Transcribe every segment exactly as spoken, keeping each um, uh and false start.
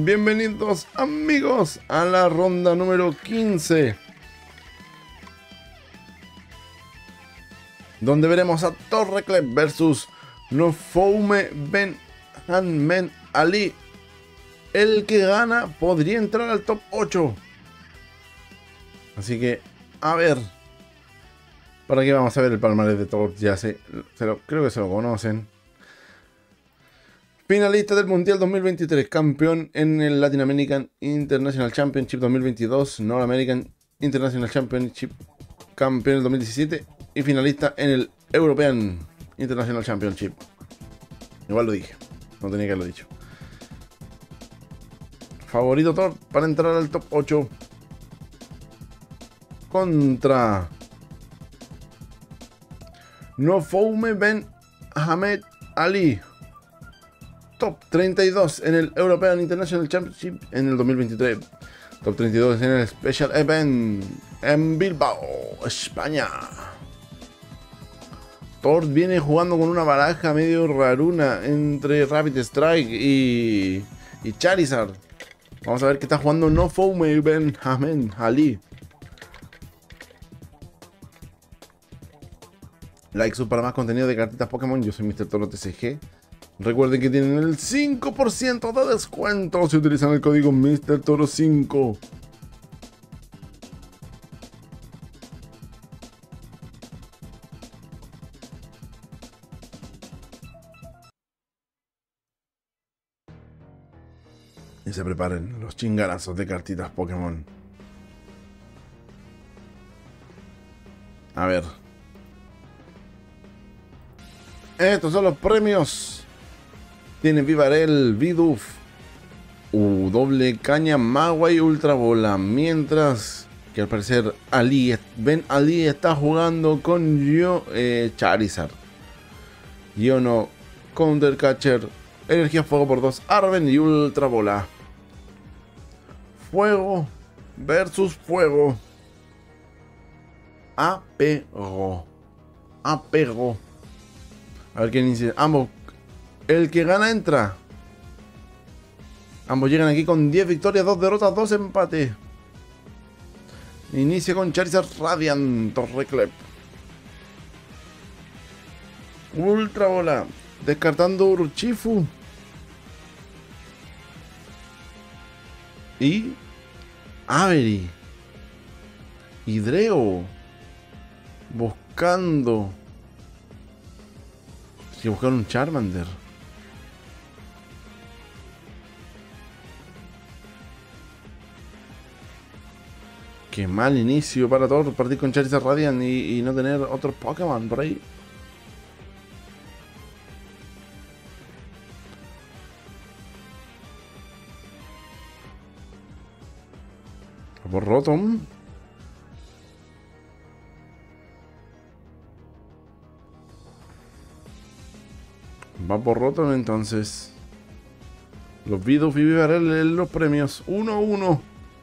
Bienvenidos amigos a la ronda número quince, donde veremos a Torreclep versus Nofoume Ben Hanmen Ali. El que gana podría entrar al top ocho. Así que, a ver. ¿Para qué vamos a ver el palmarés de Thor? Ya sé, se lo, creo que se lo conocen. Finalista del Mundial dos mil veintitrés, campeón en el Latin American International Championship dos mil veintidós, North American International Championship, campeón en el dos mil diecisiete y finalista en el European International Championship. Igual lo dije, no tenía que haberlo dicho. Favorito Thor para entrar al top ocho contra Nofoume Ben Hanmen Ali. Top treinta y dos en el European International Championship en el dos mil veintitrés. Top treinta y dos en el Special Event en Bilbao, España. Thor viene jugando con una baraja medio raruna entre Rapid Strike y, y Charizard. Vamos a ver qué está jugando Nofoume Ben Hanmen Ali. Like sub para más contenido de cartitas Pokémon. Yo soy mister Toro T C G. Recuerden que tienen el cinco por ciento de descuento si utilizan el código mister Toro cinco. Y se preparen los chingarazos de cartitas Pokémon. A ver. Estos son los premios. Tiene Vivarel, Bidoof, U doble caña, Magua y Ultra Bola. Mientras que al parecer Ali, Ben Ali está jugando con yo, eh, Charizard, Yono, Counter Catcher, Energía Fuego por dos, Arven y Ultra Bola. Fuego versus fuego. Apego. Apego. A ver quién inicia. Ambos. El que gana entra. Ambos llegan aquí con diez victorias, dos derrotas, dos empates. Inicia con Charizard Radiant, Torreclep. Ultra Bola. Descartando Urshifu. Y Avery. Hidreo. Buscando. Si buscar un Charmander. Qué mal inicio para Thor, partir con Charizard Radiant y, y no tener otros Pokémon por ahí. Por Rotom. Va por Rotom entonces. Los Bidoof y Vivarel en los premios. uno a uno.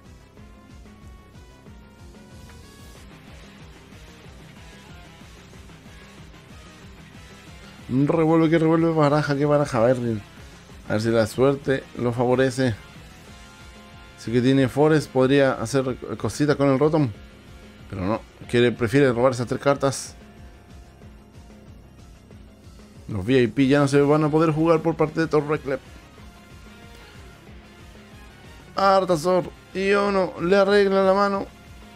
Un revuelve que revuelve baraja, que baraja. A ver, a ver si la suerte lo favorece. Si que tiene Forest, podría hacer cositas con el Rotom. Pero no, quiere, prefiere robar esas tres cartas. Los V I P ya no se van a poder jugar por parte de Torreclep. Artazor y Yono le arregla la mano.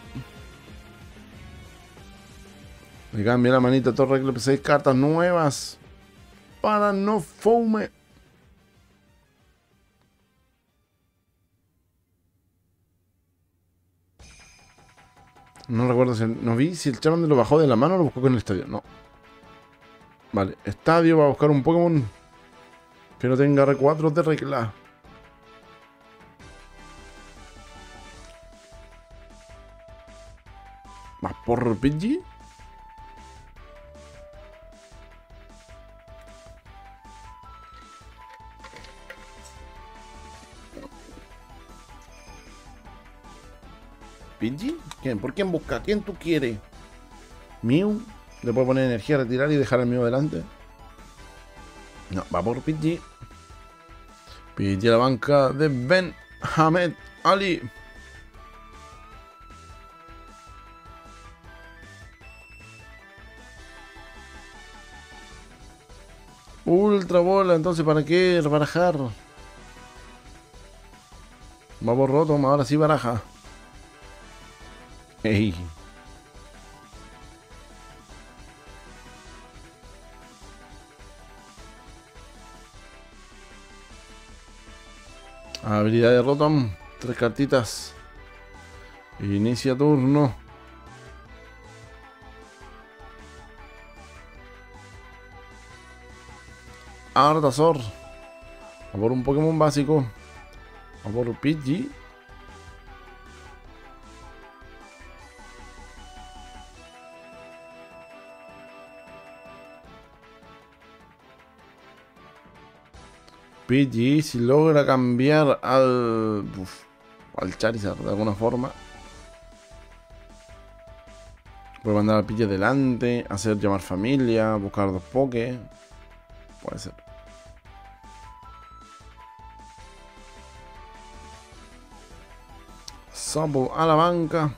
Le cambia la manita a Torreclep. Seis cartas nuevas para Nofoume. No recuerdo si no vi si el Charmander lo bajó de la mano o lo buscó con el estadio. No. Vale, estadio va a buscar un Pokémon que no tenga R cuatro de regla. ¿Más por Pidgey? ¿Pidgey? ¿Quién? ¿Por quién busca? ¿Quién tú quieres? ¿Mew? Le puedo poner energía, retirar y dejar el Mew delante. No, va por Pidgey. Pille la banca de Ben Hamed Ali. Ultra bola, entonces ¿para qué barajar? Vamos Rotom, ahora sí baraja. Ey. Habilidad de Rotom, tres cartitas. Inicia turno. Ardazor. A por un Pokémon básico. A por Pidgey. Pidgey, si logra cambiar al... Uf, al Charizard de alguna forma. Puede mandar al Pidgey delante, hacer llamar familia, buscar dos Poké. Puede ser. Sapo a la banca.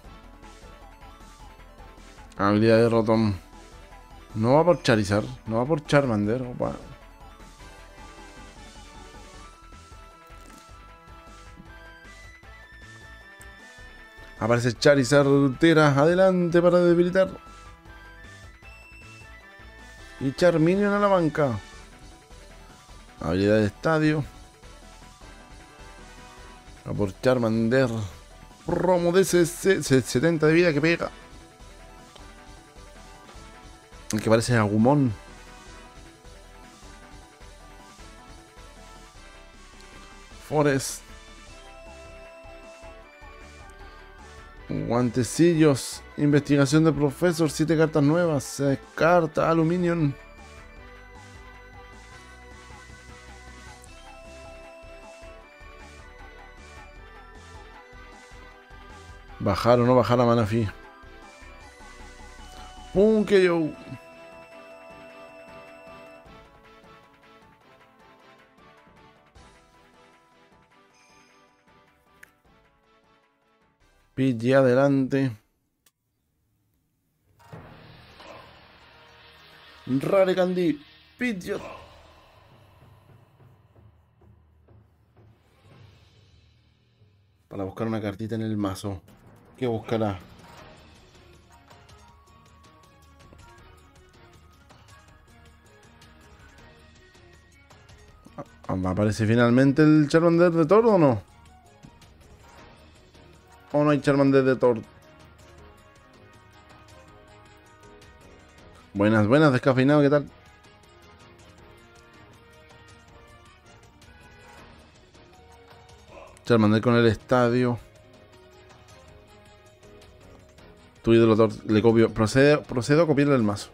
Habilidad de Rotom. No va por Charizard, no va por Charmander. Opa. Aparece Charizard, Tera, adelante para debilitar. Y Charmeleon a la banca. Habilidad de estadio. A por Charmander. Promo de setenta de vida que pega. El que parece Agumon. Forest. Guantecillos. Investigación de Profesor. siete cartas nuevas. Se descarta Aluminium. Bajar o no bajar a Manaphy. Pum, que yo. Pidgey adelante. Rare Candy. Pidgey. Para buscar una cartita en el mazo. ¿Qué buscará? ¿Aparece finalmente el Charmander de Tord o no? ¿O no hay Charmander de Tord? Buenas, buenas, descafeinado, ¿qué tal? Charmander con el estadio. Tu ídolo Tord, le copio. Procedo, procedo a copiarle el mazo.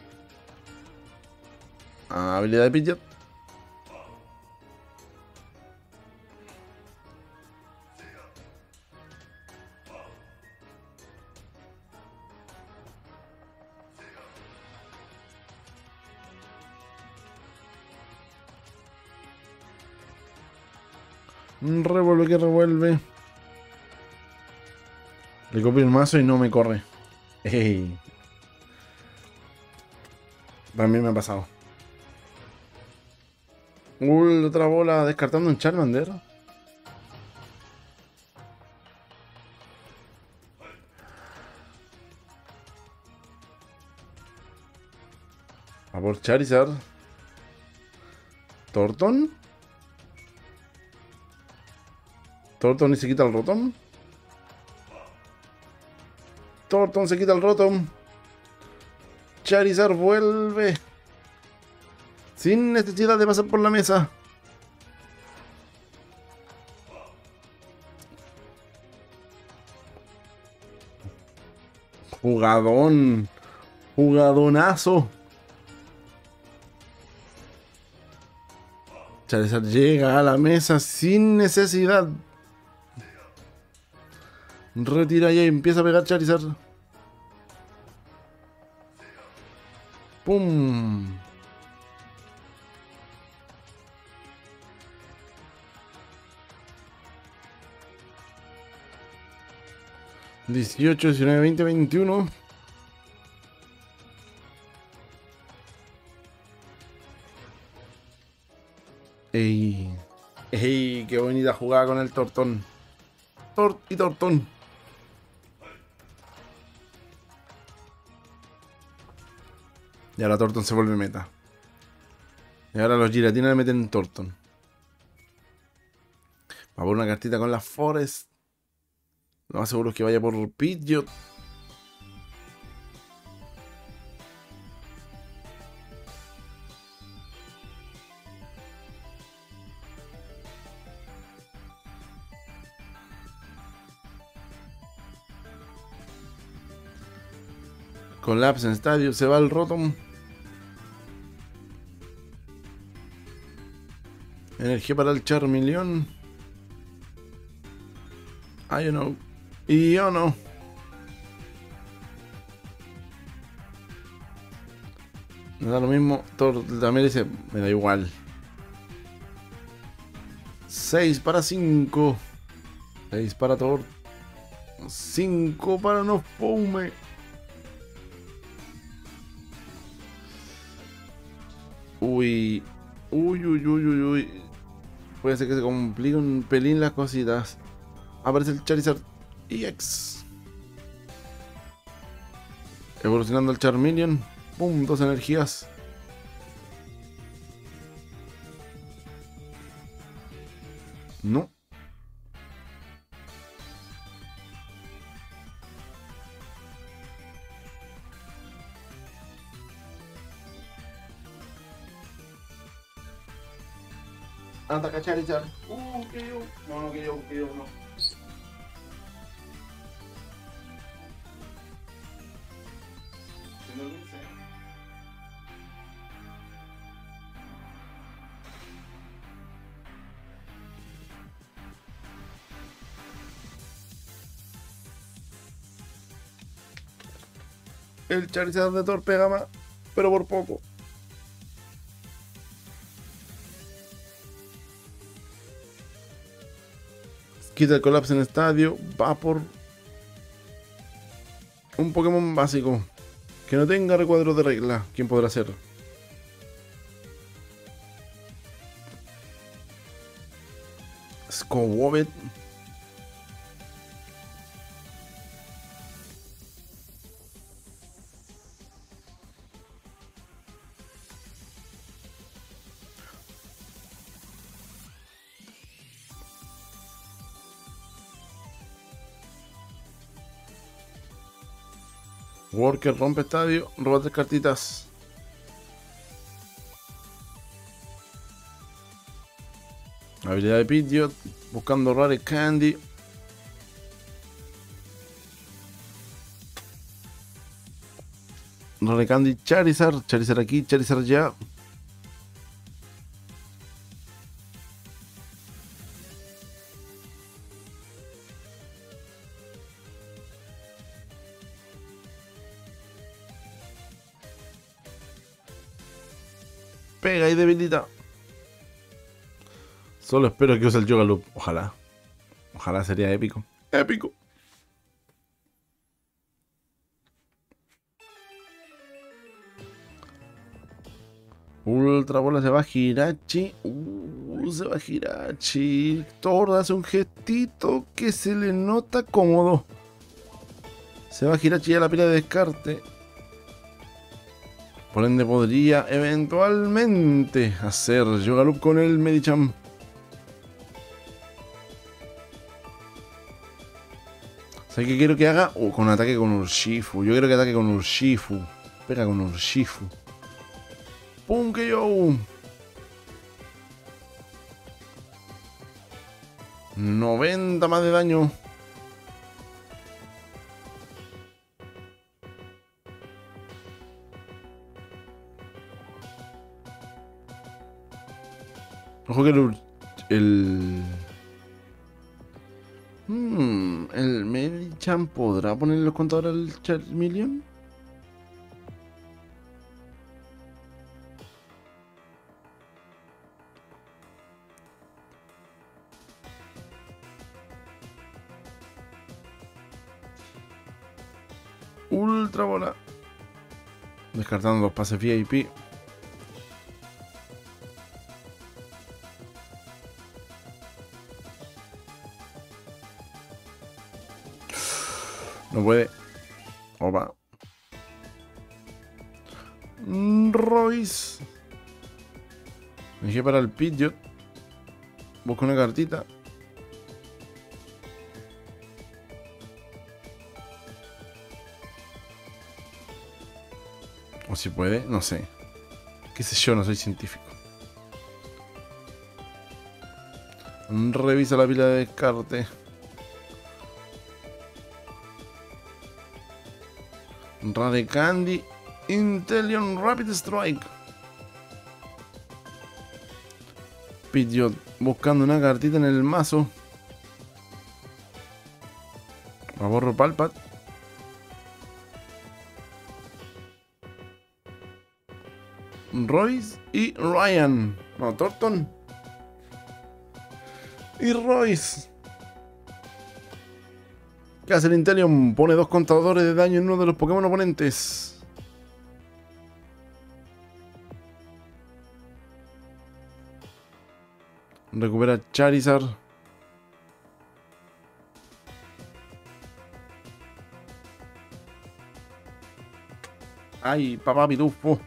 Ah, habilidad de Pidgeot. Revuelve que revuelve. Le copio el mazo y no me corre. Ey. También me ha pasado. Uh, otra bola descartando un Charmander. A por Charizard. Torton. Torton y se quita el Rotom. Torton se quita el Rotom. Charizard vuelve. Sin necesidad de pasar por la mesa. Jugadón. Jugadonazo. Charizard llega a la mesa sin necesidad. Retira y empieza a pegar Charizard. Pum. dieciocho, diecinueve, veinte, veintiuno. Ey. Ey, qué bonita jugada con el tortón. Tort y tortón. Y ahora Torton se vuelve meta. Y ahora los Giratina le meten Torton. Va por una cartita con la Forest. Lo más seguro es que vaya por Pidgeot. Collapse en estadio. Se va el Rotom. Energía para el Charmeleon. I don't know. Y yo no. Me da lo mismo. Thor también dice. Me da igual. seis para cinco. seis para Thor. cinco para Nofoume. Uy. Uy, uy, uy, uy, uy. Puede ser que se complique un pelín las cositas. Aparece el Charizard E X. Evolucionando el Charmeleon. Pum, dos energías. No. Ataca Charizard. Uh, que yo. No, no, que yo, que yo, no. El Charizard de Thor pega más, pero por poco. Quita el colapso en estadio. Va por un Pokémon básico que no tenga recuadro de regla. ¿Quién podrá ser? Skowobet. Worker rompe estadio, roba tres cartitas. Habilidad de Pidgeot, buscando Rare Candy. Rare Candy Charizard, Charizard aquí, Charizard ya. Pega y debilita. Solo espero que use el Yoga Loop. Ojalá. Ojalá sería épico. Épico. Ultra bola se va Hirachi. Uh, se va Hirachi. Thor hace un gestito que se le nota cómodo. Se va Hirachi a la pila de descarte. Por ende podría eventualmente hacer Yoga Loop con el Medicham. ¿Sabes qué quiero que haga? Oh, con ataque con Urshifu. Yo quiero que ataque con Urshifu. Pega con Urshifu. ¡Pum! Que yo. noventa más de daño. Ojo que el... El, hmm, ¿el Medicham podrá poner los contadores al Charmeleon? Ultra bola. Descartando los pases V I P. No puede. Opa. Royce. Me dejé para el Pidgeot. Busco una cartita. O si puede, no sé. Qué sé yo, no soy científico. Revisa la pila de descarte. Rare Candy. Inteleon Rapid Strike. Pidgeot buscando una cartita en el mazo. Aborro Palpat. Royce y Ryan. No, Thornton. Y Royce. ¿Qué hace el Inteleon? Pone dos contadores de daño en uno de los Pokémon oponentes. Recupera Charizard. Ay, papá pitufo.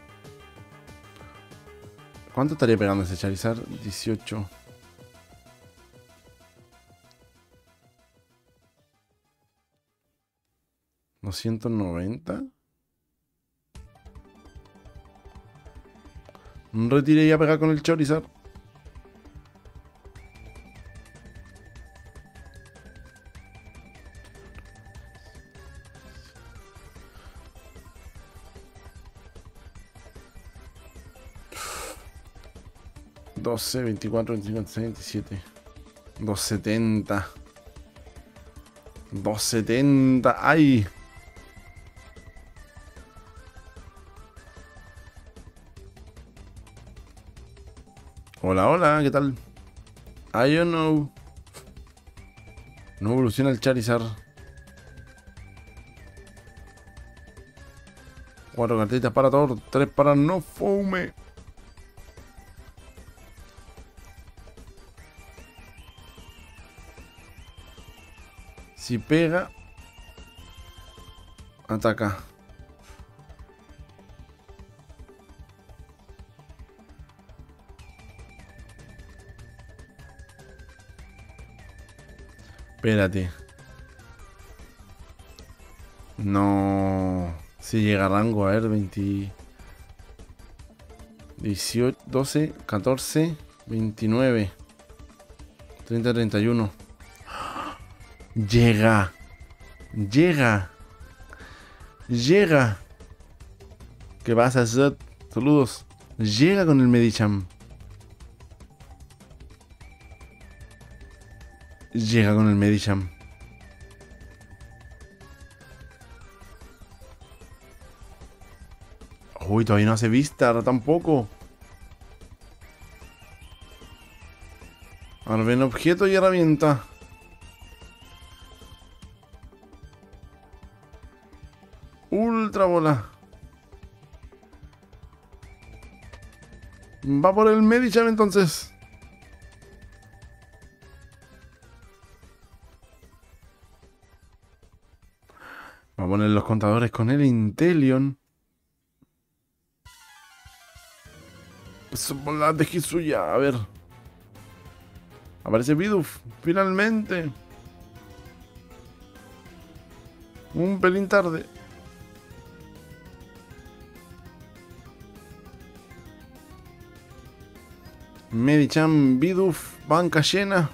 ¿Cuánto estaría pegando ese Charizard? dieciocho. doscientos noventa. Retire y a pegar con el Charizard. doce, veinticuatro, veinticinco, veintiséis, veintisiete. doscientos setenta. doscientos setenta. ¡Ay! Hola, hola, ¿qué tal? I don't know. No evoluciona el Charizard. Cuatro cartitas para Thor, tres para No Fome. Si pega, ataca. Espérate. No. Si llega a rango, a ver, veinte. dieciocho, doce, catorce, veintinueve, treinta, treinta y uno. Llega. Llega. Llega. ¿Qué pasa, Zed? Saludos. Llega con el Medicham. Llega con el Medicham. Uy, todavía no hace vista, tampoco. Ahora ven objeto y herramienta. Ultra bola. Va por el Medicham entonces. Va a poner los contadores con el Inteleon. Bola de Hisuya, a ver. Aparece Bidoof, finalmente. Un pelín tarde. Medicham, Bidoof, banca llena.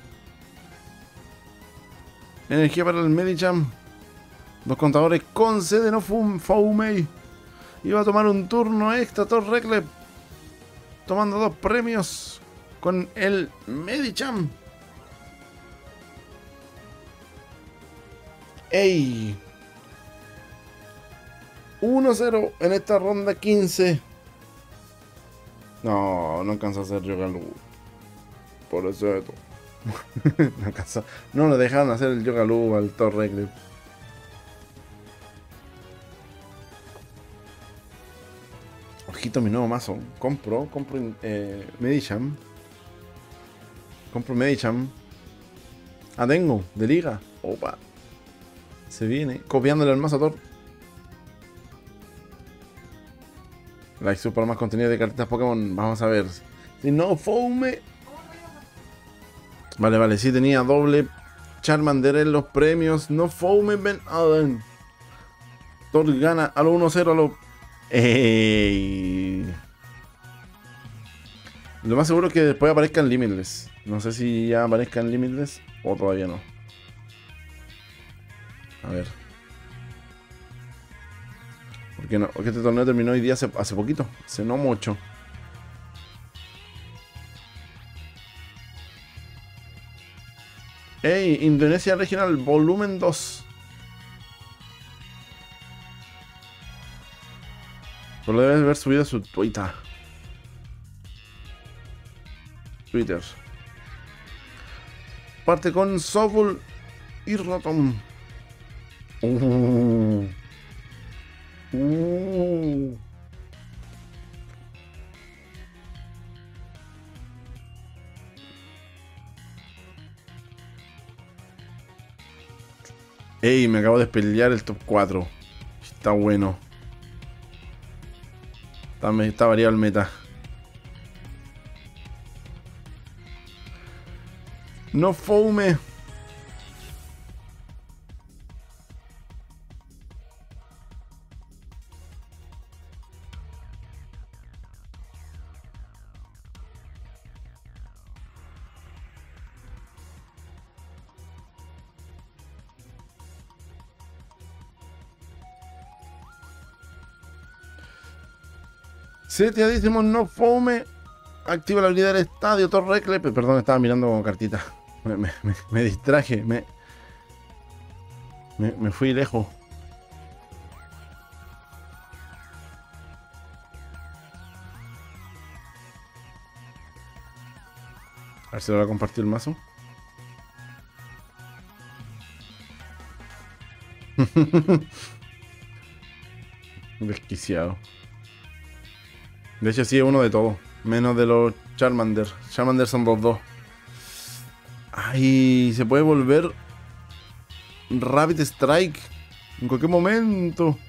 Energía para el Medicham. Dos contadores con C de No Fome. Iba a tomar un turno extra Thor Reckless, tomando dos premios con el Medicham. ¡Ey! uno cero en esta ronda quince. No, no alcanza a hacer Yoga Lu. Por eso esto. no alcanza. No lo dejaron hacer el Yoga Lu al Thor Reckless. Ojito mi nuevo mazo. Compro, compro eh, Medicham. Compro Medicham. Ah, tengo, de liga. Opa. Se viene. Copiándole al mazo a Thor. Like sub para más contenido de cartitas Pokémon. Vamos a ver. Si no, Foume. Vale, vale. Sí tenía doble Charmander en los premios. No Foume Ben Allen. Thor gana a lo uno cero a lo... Ey. Lo más seguro es que después aparezcan Limitless. No sé si ya aparezcan Limitless o todavía no. A ver. Porque no, porque este torneo terminó hoy día hace, hace poquito. Hace no mucho. Ey, Indonesia Regional Volumen dos. Pero debes haber subido su Twitter. Twitter. Parte con Sobul y Rotom. Uh. Uh. Ey, me acabo de pelear el top cuatro. Está bueno. Está, está variado el meta. No Foume. Seteadísimo, no Foume. Activa la habilidad del estadio. Torrecle. Perdón, estaba mirando con cartita. Me, me, me, me distraje. Me, me, me fui lejos. A ver si lo va a compartir el mazo. Desquiciado. De hecho, sí es uno de todos. Menos de los Charmander. Charmander son los dos. Ay, se puede volver Rapid Strike en cualquier momento.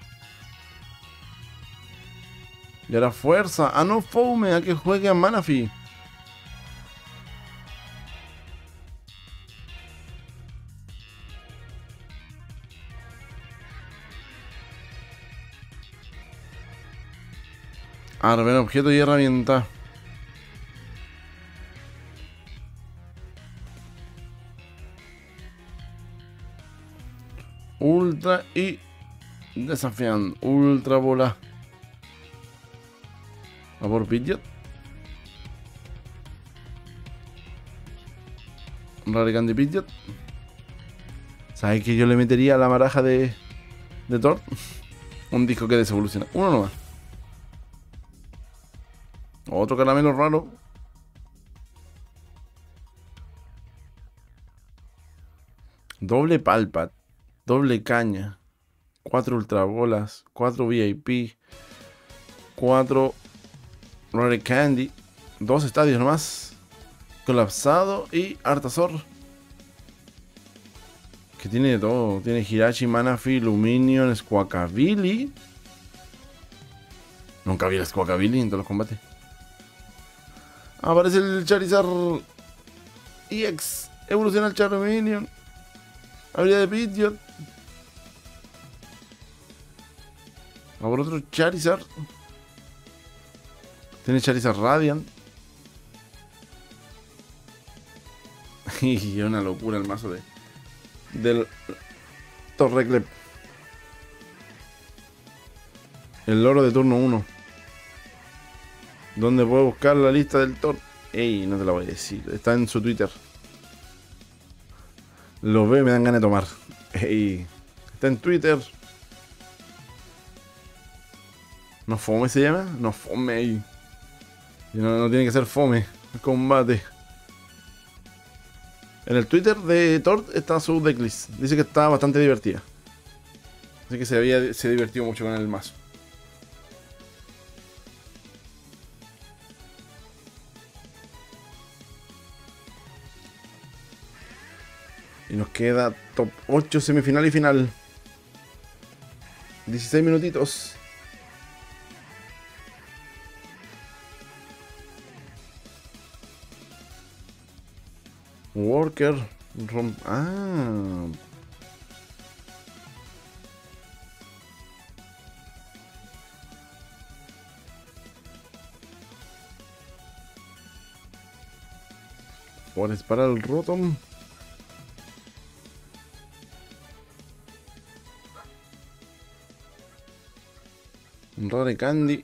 Y ahora fuerza. Ah, no, Foume, a que juegue a Manaphy. Arben objeto y herramienta. Ultra y desafiando. Ultra bola. A por Pidgeot. Rare Candy Pidgeot. ¿Sabes que yo le metería a la maraja de, de Thor? Un disco que desevoluciona. Uno nomás. Otro caramelo raro. Doble Palpat. Doble caña. Cuatro ultra bolas. Cuatro V I P. Cuatro Rare Candy. Dos estadios nomás. Colapsado y Artazor. Que tiene de todo. Tiene Hirachi, Manaphy, Luminion, Squawkabilly. Nunca vi el Squawkabilly en todos los combates. Aparece el Charizard E X. Evoluciona el Charmeleon. Habilidad de Pidgeot. A por otro Charizard. Tiene Charizard Radiant. Y es una locura el mazo de del Torrecle. El loro de turno uno. ¿Dónde puedo buscar la lista del Thor? Ey, no te la voy a decir. Está en su Twitter. Lo veo y me dan ganas de tomar. Ey, está en Twitter. ¿No Fome se llama? No Fome. Y no, no tiene que ser Fome. El combate. En el Twitter de Thor está su decklist. Dice que está bastante divertida. Dice que se había se divertido mucho con el mazo. Y nos queda top ocho, semifinal y final. dieciséis minutitos. Worker. Rom ah. Forest para el Rotom. Un Rare Candy.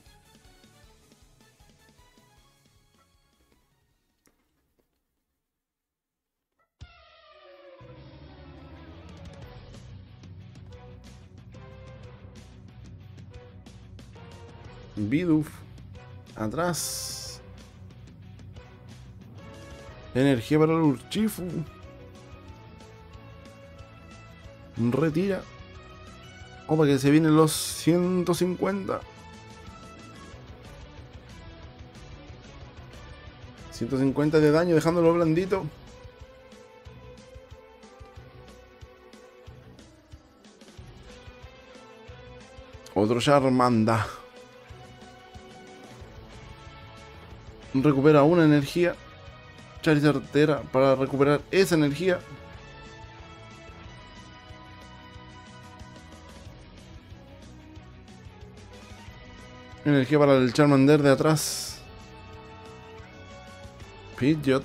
Bidoof. Atrás. Energía para el Urshifu. Retira. Opa, que se vienen los ciento cincuenta. ciento cincuenta de daño, dejándolo blandito. Otro Charmander. Recupera una energía. Charizard Tera para recuperar esa energía. Energía para el Charmander de atrás. Pidgeot.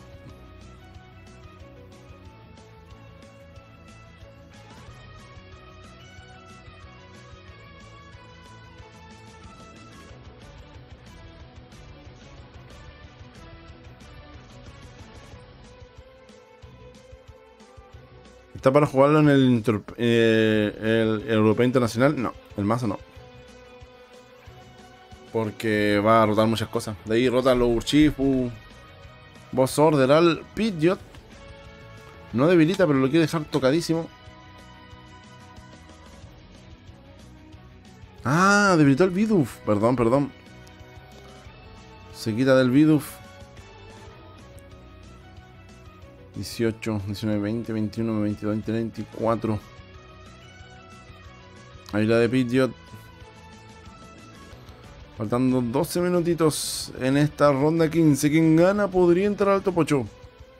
¿Está para jugarlo en el, inter, eh, el, el Europeo Internacional? No, el mazo no. Porque va a rotar muchas cosas. De ahí rota los Urshifu. Boss Order al Pidgeot. No debilita, pero lo quiere dejar tocadísimo. Ah, debilitó el Bidoof. Perdón, perdón. Se quita del Bidoof. dieciocho, diecinueve, veinte, veintiuno, veintidós, veinticuatro. Ahí la de Pidgeot. Faltando doce minutitos en esta ronda quince. Quien gana podría entrar al top ocho.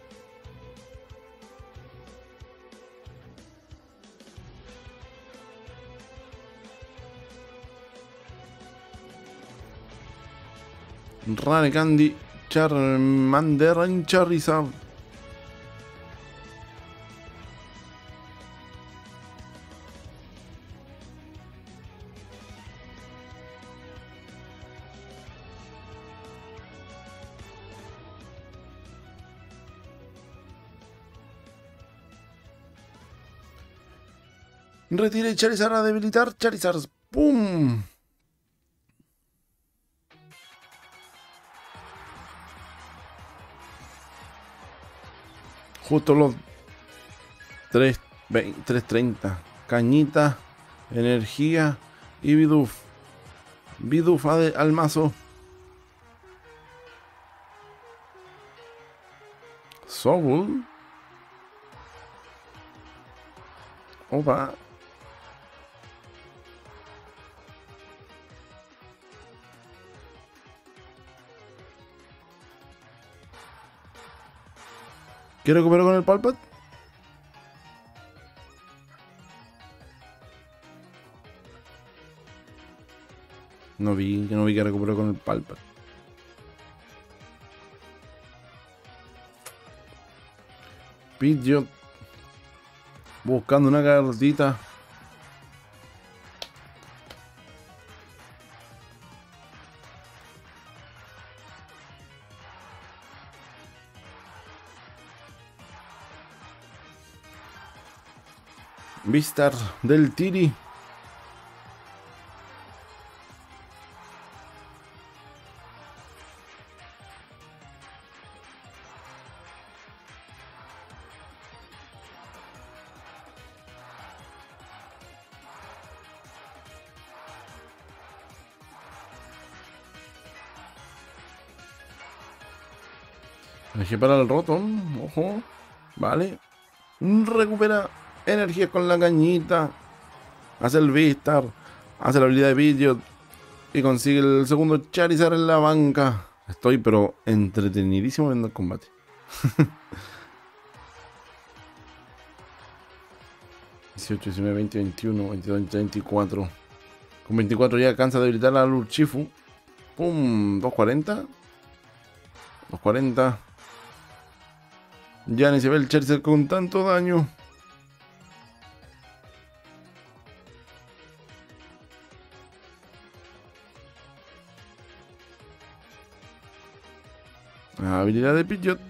Rare Candy, Charmander y Charizard. Retire Charizard a debilitar Charizard. ¡Pum! Justo los tres treinta. Cañita, energía y Bidoof. Bidoof al mazo. Soul. Opa. ¿Qué recupero con el Palpat? No vi, que no vi que recuperó con el Palpat. Pidgeot. Buscando una cartita. Vistar del Tiri. Dejé para el Rotom. Ojo. Vale. Recupera energía con la cañita. Hace el Vistar. Hace la habilidad de Pidgeot. Y consigue el segundo Charizard en la banca. Estoy pero entretenidísimo viendo el combate. dieciocho, diecinueve, veinte, veintiuno, veintidós, veinticuatro. Con veinticuatro ya alcanza a debilitar a Urshifu. Pum, doscientos cuarenta. doscientos cuarenta. Ya ni se ve el Charizard con tanto daño. Habilidad de Pidgeot.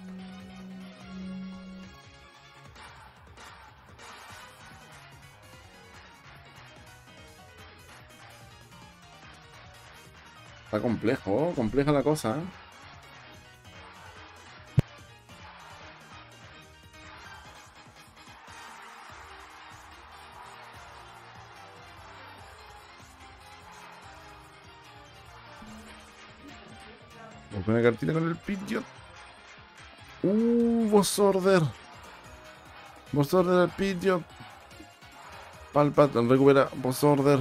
Está complejo, compleja la cosa, ¿eh? Voy a poner cartita con el Pidgeot. Uh, Boss Order. Boss Order al Pidgeot. Palpat, recupera Boss Order.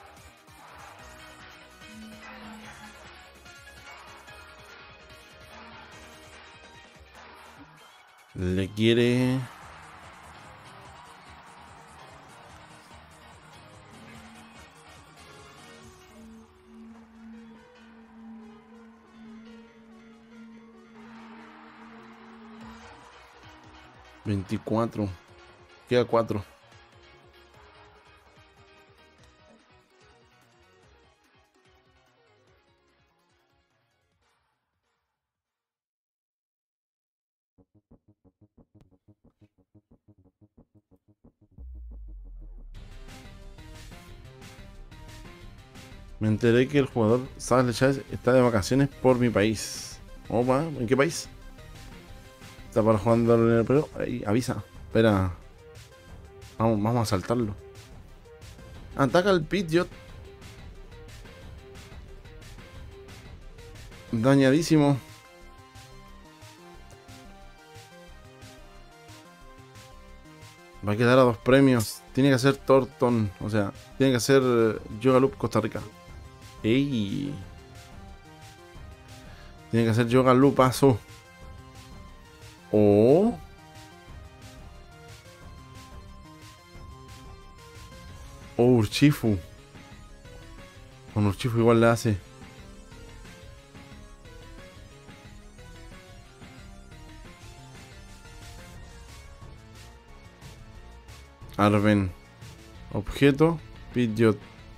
Le quiere. veinticuatro. Queda cuatro. Me enteré que el jugador Savage Chávez está de vacaciones por mi país. Opa, ¿en qué país? Está para jugando en el Perú. Ahí, avisa. Espera. Vamos, vamos a saltarlo. Ataca al Pidgeot. Dañadísimo. Va a quedar a dos premios. Tiene que hacer Torton. O sea, tiene que hacer uh, Yoga Loop Costa Rica. ¡Ey! Tiene que hacer Yoga Loop paso. O... O Urshifu. Con Urshifu igual le hace. Arven. Objeto. Pidgeot.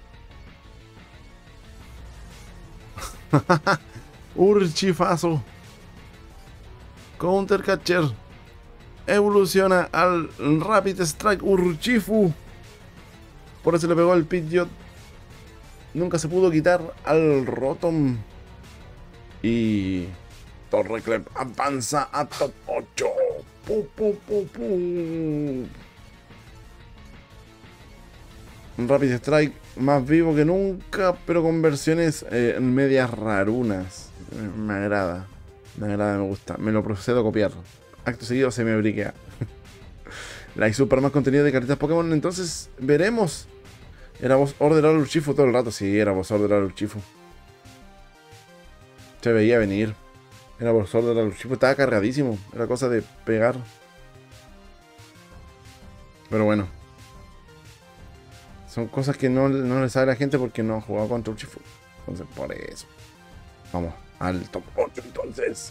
Urshifazo. Counter Catcher. Evoluciona al Rapid Strike Urshifu. Por eso le pegó al Pidgeot. Nunca se pudo quitar al Rotom. Y Torreclap avanza a top ocho. Pu, pu, pu, pu. Rapid Strike más vivo que nunca, pero con versiones eh, medias rarunas. Me agrada. Me agrada, me gusta. Me lo procedo a copiar. Acto seguido se me briquea. La super más contenido de cartitas Pokémon. Entonces veremos. Era Boss Order al Urshifu todo el rato. Sí, era Boss Order al Urshifu. Se veía venir. Era Boss Order al Urshifu. Estaba cargadísimo. Era cosa de pegar. Pero bueno. Son cosas que no, no le sabe a la gente porque no ha jugado contra Urshifu. Entonces, por eso. Vamos al top ocho entonces.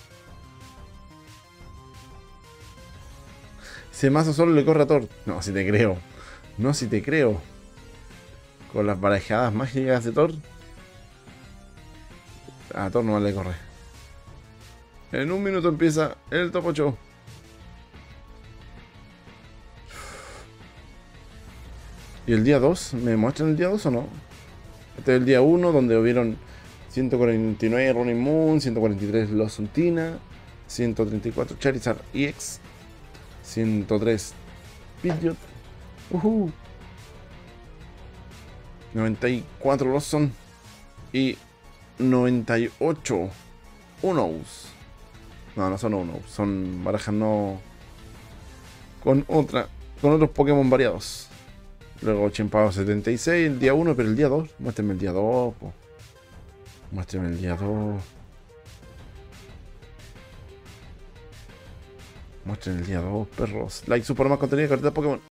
Ese mazo solo le corre a Thor. No, si te creo. No, si te creo. Con las barajadas mágicas de Thor. A Thor no le corre. En un minuto empieza el top ocho. ¿Y el día dos? ¿Me muestran el día dos o no? Este es el día uno donde hubieron ciento cuarenta y nueve Ronin Moon, ciento cuarenta y tres Losuntina, ciento treinta y cuatro Charizard E X, ciento tres Pidgeot, uh-huh. noventa y cuatro Lawson y noventa y ocho Unows. No, no son Unows, son barajas no con otra, con otros Pokémon variados. Luego Chimpao setenta y seis, el día uno, pero el día dos. Muéstrenme el día dos, po. Muéstrenme el día dos. Muéstrenme el día dos, perros. Like, super más contenido de cartas Pokémon.